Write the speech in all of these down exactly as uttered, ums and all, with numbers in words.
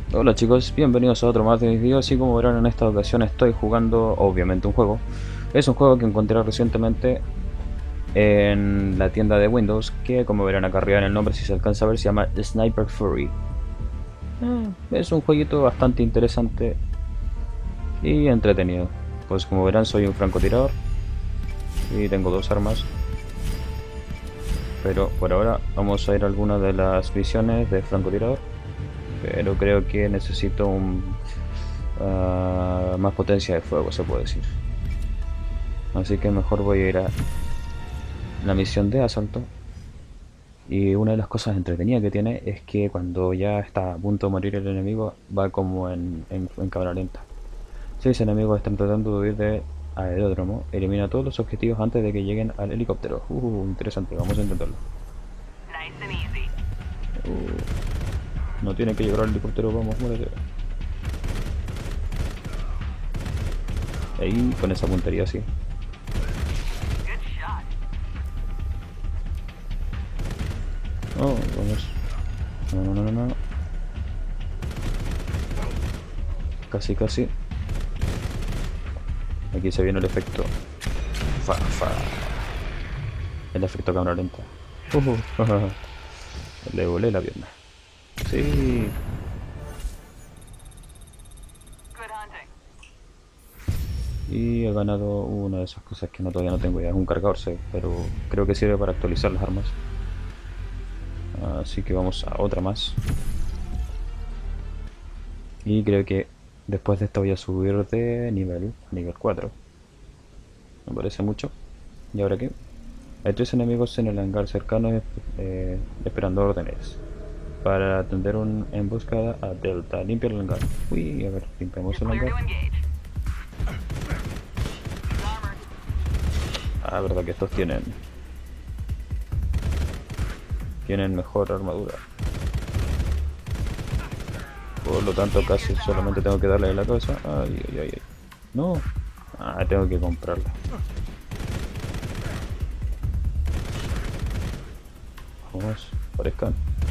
Hola chicos, bienvenidos a otro más de mis videos y como verán en esta ocasión estoy jugando obviamente un juego. Es un juego que encontré recientemente en la tienda de Windows que como verán acá arriba en el nombre si se alcanza a ver se llama Sniper Fury. Eh, es un jueguito bastante interesante y entretenido. Pues como verán soy un francotirador y tengo dos armas. Pero por ahora vamos a ir a alguna de las misiones de francotirador. Pero creo que necesito un, ah, más potencia de fuego se puede decir. Así que mejor voy a ir a la misión de asalto. Y una de las cosas entretenidas que tiene es que cuando ya está a punto de morir el enemigo, va como en, en, en cámara lenta. Si los enemigos están tratando de huir del aeródromo, elimina todos los objetivos antes de que lleguen al helicóptero. Uh, interesante, vamos a intentarlo. Uh, no tiene que llegar al helicóptero, vamos, muérete. Ahí, con esa puntería así. Oh, vamos. No, no, no, no, no. Casi, casi. Aquí se viene el efecto. Fa, fa. El efecto cámara lenta. Uh, le volé la pierna. Sí. Y he ganado una de esas cosas que no, todavía no tengo ya. Es un cargador, sí, pero creo que sirve para actualizar las armas. Así que vamos a otra más. Y creo que después de esta voy a subir de nivel a nivel cuatro. Me parece mucho. ¿Y ahora qué? Hay tres enemigos en el hangar cercano eh, esperando órdenes. Para atender una emboscada a Delta. Limpia el hangar. Uy, a ver, limpiamos el hangar. Ah, verdad que estos tienen tienen mejor armadura. Por lo tanto casi solamente tengo que darle en la cabeza. Ay, ay, ay, ay. No. Ah, tengo que comprarla. Vamos, parezcan.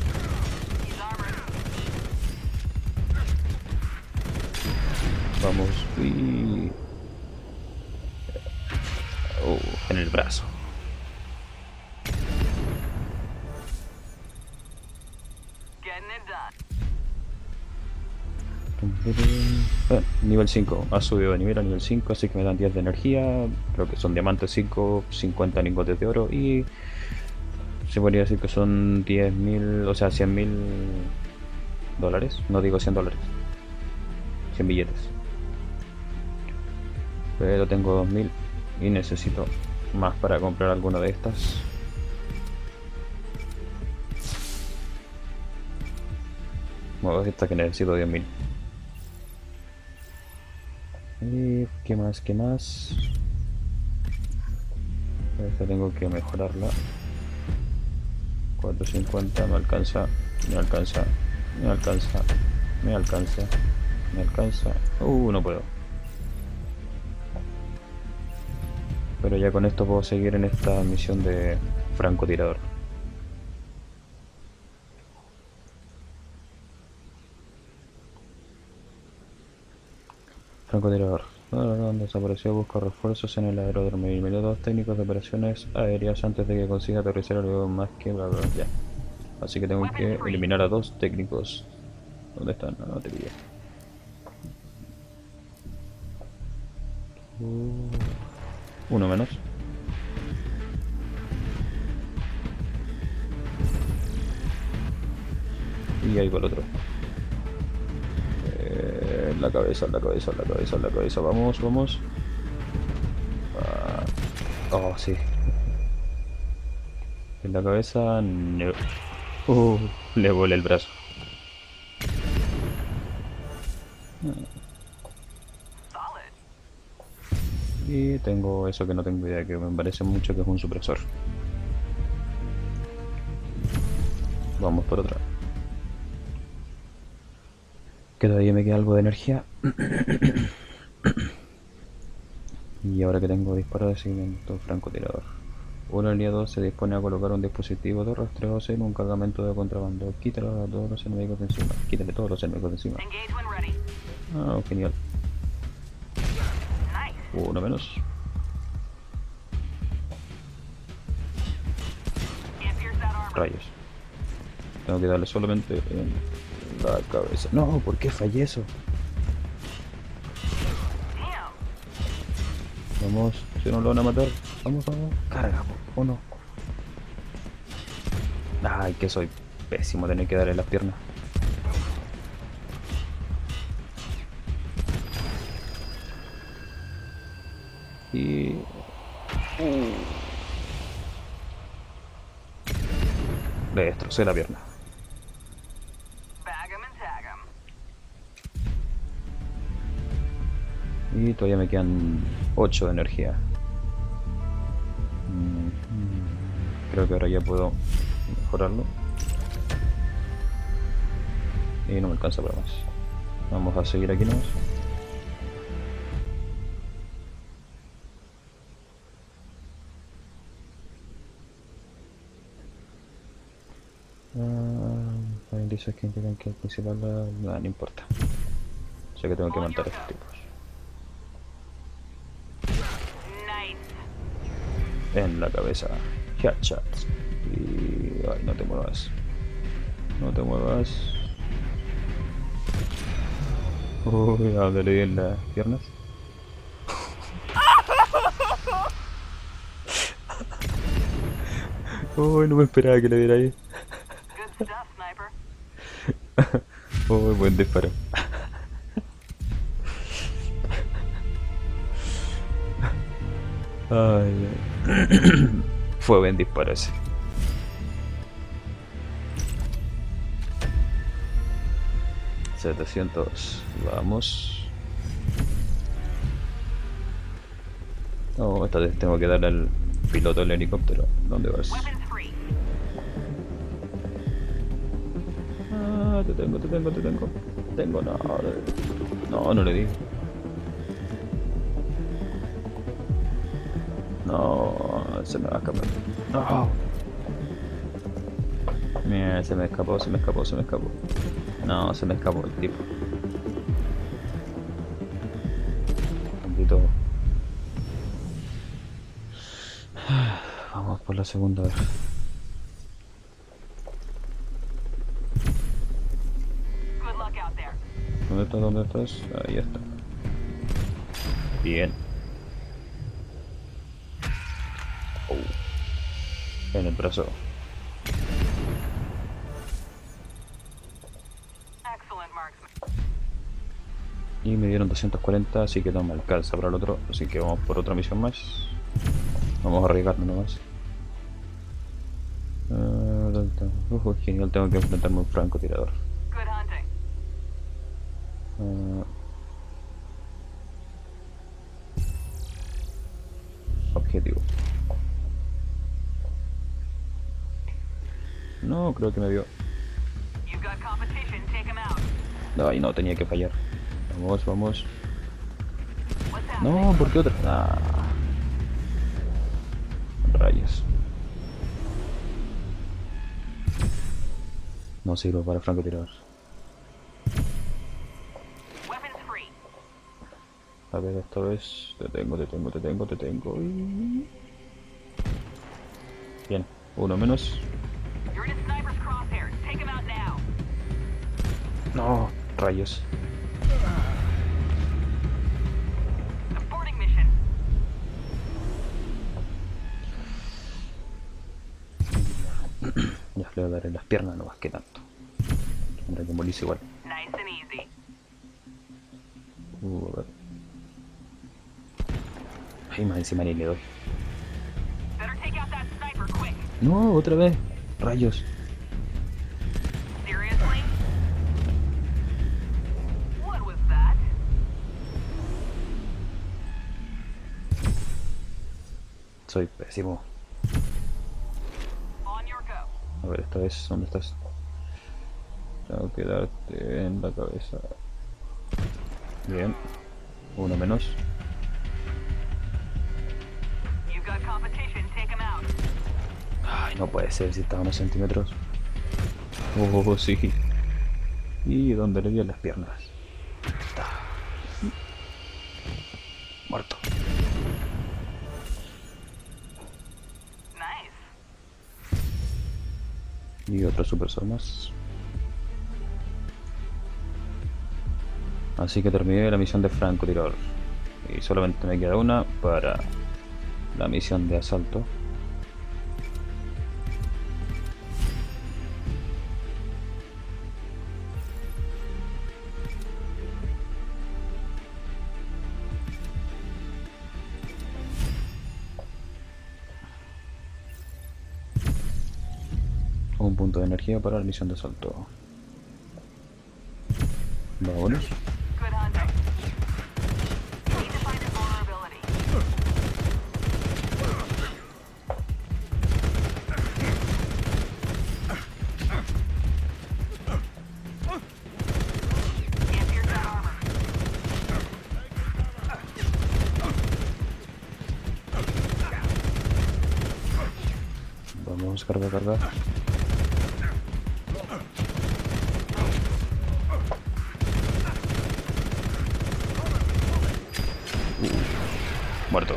Vamos. Uy. Oh, en el brazo. Eh, nivel cinco, ha subido de nivel a nivel cinco, así que me dan diez de energía, creo que son diamantes cinco, cincuenta lingotes de oro y se podría decir que son diez mil, o sea, cien mil dólares, no digo cien dólares, cien billetes. Pero tengo dos mil y necesito más para comprar alguna de estas. Bueno, esta que necesito diez mil. Y qué más, qué más. Esta tengo que mejorarla. cuatrocientos cincuenta me alcanza, me alcanza, me alcanza, me alcanza, me alcanza. Uh, no puedo. Pero ya con esto puedo seguir en esta misión de francotirador. Francotirador. Donde desapareció, busca refuerzos en el aeródromo y métodos técnicos de operaciones aéreas antes de que consiga aterrizar algo más que bla bla ya. Así que tengo que eliminar a dos técnicos. ¿Dónde están? No, no te pillé. Uh, uno menos. Y ahí va el otro. Eh, la cabeza, la cabeza, la cabeza, la cabeza. Vamos, vamos. Ah, oh, sí. En la cabeza. No. Uh, le volé el brazo. Y tengo eso que no tengo idea, que me parece mucho que es un supresor. Vamos por otra. Que todavía me queda algo de energía. Y ahora que tengo disparo de seguimiento francotirador. Un aliado se dispone a colocar un dispositivo de rastreo en un cargamento de contrabando. Quítale a todos los enemigos de encima. Quítale todos los enemigos de encima. Ah, genial. Uno menos. Rayos. Tengo que darle solamente en la cabeza. No, ¿por qué fallé eso? Vamos, si no lo van a matar. Vamos, vamos. Carga, o no. Ay, que soy pésimo tener que darle las piernas. Y... Uh. Le destrocé la pierna. Y todavía me quedan ocho de energía. Creo que ahora ya puedo mejorarlo. Y no me alcanza para más. Vamos a seguir aquí nomás. Ah, dice que indican que el principal no, no importa. Sé que tengo que matar a estos tipos. En la cabeza. Headshot. Y... ay, no te muevas. No te muevas. Uy, ¿a dónde le di en las piernas? Uy, no me esperaba que le diera ahí. Uy, buen disparo. Ay, fue buen disparo ese. setecientos, vamos. No, esta vez tengo que darle al piloto del helicóptero. ¿Dónde vas? Ah, te tengo, te tengo, te tengo. Tengo, no, no, no le di. No, se me va a escapar. No. Mira, se me escapó, se me escapó, se me escapó. No, se me escapó el tipo. Maldito. Vamos por la segunda vez. ¿Dónde estás? ¿Dónde estás? Ahí está. Bien. Oh. En el brazo. Y me dieron doscientos cuarenta, así que no me alcanza para el otro. Así que vamos por otra misión más. Vamos a arriesgarnos nomás. Uh, uh, genial, tengo que enfrentarme a un francotirador. Uh, objetivo. No, creo que me vio. Ay, no, tenía que fallar. Vamos, vamos. No, ¿por qué otra? Ah. Rayos. No sirvo para francotirador. A ver, esta vez te tengo, te tengo, te tengo, te tengo. Bien, uno menos. No, rayos. Ya le voy a dar en las piernas, no más que tanto. Tendré que morirse igual. Uh, a ver. Ay, más encima ni le doy. No, otra vez. Rayos. Soy pésimo. A ver, esta vez, ¿dónde estás? Tengo que darte en la cabeza. Bien. Uno menos. Ay, no puede ser si está a unos centímetros. Oh, sí. Y donde le dio las piernas. Está muerto. Y otro supersor más. Así que terminé la misión de francotirador. Y solamente me queda una para la misión de asalto. Un punto de energía para la misión de asalto. Vámonos. Vamos, carga, carga. Uh, muerto.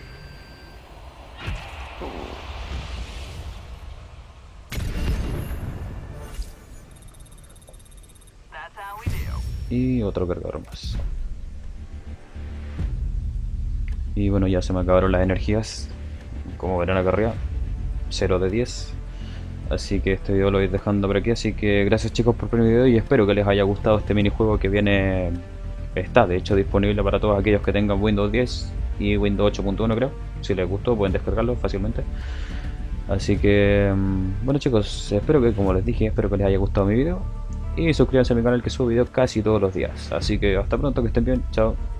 Y otro cargador más. Y bueno, ya se me acabaron las energías. Como verán acá arriba, cero de diez. Así que este video lo voy dejando por aquí. Así que gracias chicos por ver mi video y espero que les haya gustado este minijuego que viene. Está de hecho disponible para todos aquellos que tengan Windows diez y Windows ocho punto uno, creo. Si les gustó pueden descargarlo fácilmente. Así que bueno chicos, espero que, como les dije, espero que les haya gustado mi video. Y suscríbanse a mi canal que subo videos casi todos los días. Así que hasta pronto, que estén bien, chao.